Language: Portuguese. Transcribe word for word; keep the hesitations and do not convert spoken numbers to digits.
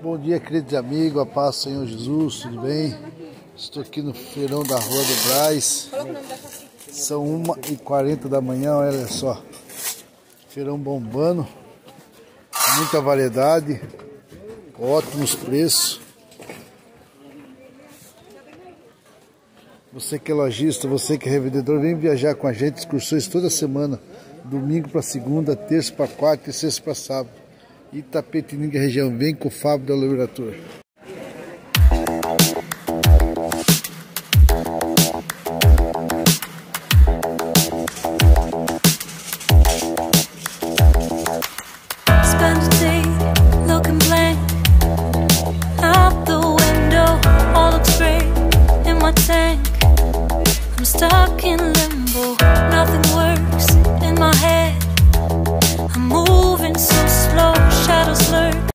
Bom dia, queridos amigos, a paz do Senhor Jesus, tudo bem? Estou aqui no feirão da Rua do Brás. São uma e quarenta da manhã, olha só. Feirão bombando, muita variedade, ótimos preços. Você que é lojista, você que é revendedor, vem viajar com a gente, excursões toda semana, domingo para segunda, terça para quarta e sexta para sábado. Itapetininga região, vem com o Fábio da Loura Tour. Spend a day looking blank out the window, all looks great in my tank. I'm stuck in limbo, nothing works in my head. I'm moving so slow, shadows lurk.